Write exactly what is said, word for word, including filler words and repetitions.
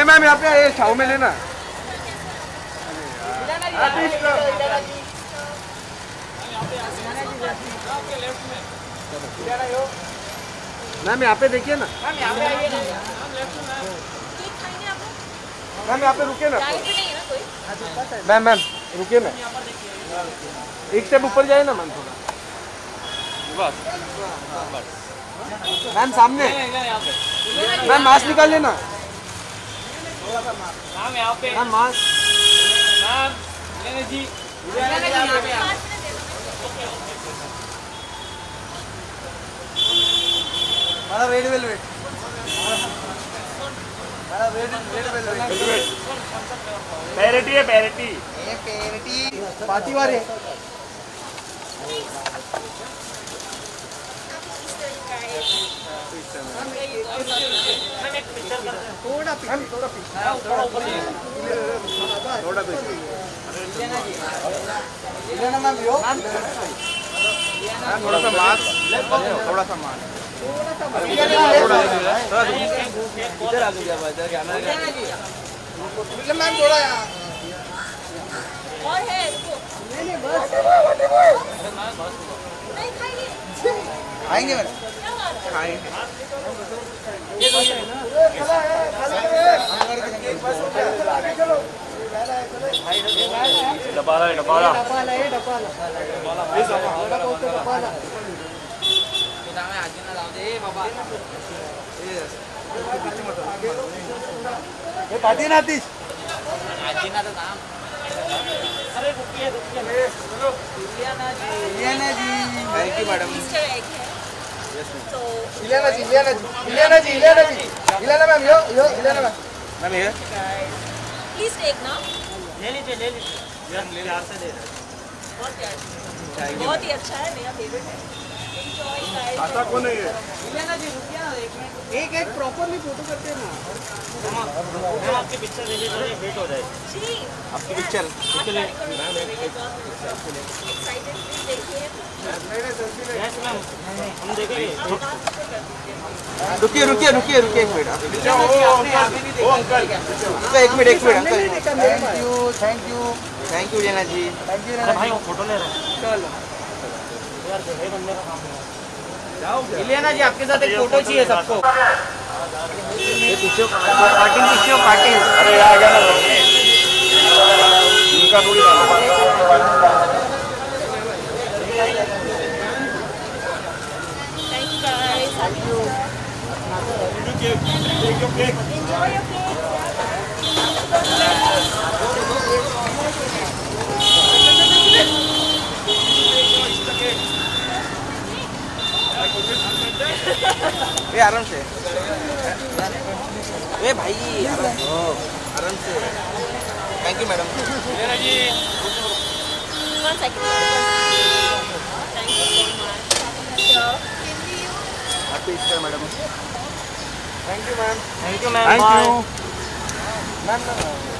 Ma'am यहाँ पे ये छाव में लेना। मैम यहाँ पे देखिए ना। मैम यहाँ पे रुके ना। मैम मैम रुकिए ना, एक स्टेप ऊपर जाए ना मैम थोड़ा। मैम सामने। मैम मास्क निकाल लेना। मैम यहाँ पे। Ma'am mask. मैम जी मारा वेट वेट वेट मारा वेट वेट वेट वेट पैरिटी है पैरिटी ये पैरिटी पार्टी वाले थोड़ा पीछे थोड़ा पीछे थोड़ा ऊपर थोड़ा पीछे लेना मैम यो थोड़ा सा मास्क थोड़ा सा मास्क इधर आ गया इधर क्या मैम थोड़ा यहाँ और है नहीं नहीं बस नहीं खाएंगे खाएंगे मैम खाएंगे ये तो है ना डबाला डबाला डबाला ये डबाला डबाला में आजी ना लाओ दे बाबा ये पार्टी ना आती आजी ना तो नाम अरे रुकिए रुकिए चलो Ileana ji Ileana ji thank you madam तो Ileana ji Ileana ji Ileana ji Ileana ji Ileana ma'am yo yo Ileana ma'am ma'am ये प्लीज टेक ना ले लीजिए ले लीजिए यस प्यार से दे रहे बहुत प्यार बहुत ही अच्छा है मेरा फेवरेट है आता कौन है ये इलियाना जी रुकिए ना एक मिनट एक एक प्रॉपरली फोटो करते हैं ना हम आपकी पिक्चर ले लीजिए वेट हो जाएगी जी आपकी पिक्चर मैम एक एक्साइटेड देखिए यस मैम हम देखेंगे रुकिए रुकिए रुकिए रुकिए एक मिनट ओ अंकल एक मिनट एक minute uncle thank you thank you thank you Ileana ji thank you भाई वो फोटो ले रहे हैं चलो यार भाई बनने का काम है इलियाना जी आपके साथ एक फोटो चाहिए सबको ये पीछे पार्टी पीछे पार्टी अरे आ गया ना उनका थोड़ी thank you guys thank you enjoy your cake ये आराम से ए भाई आराम से thank you madam Ileana ji one second thank you so much happy Easter madam thank you ma'am thank you ma'am thank you ma'am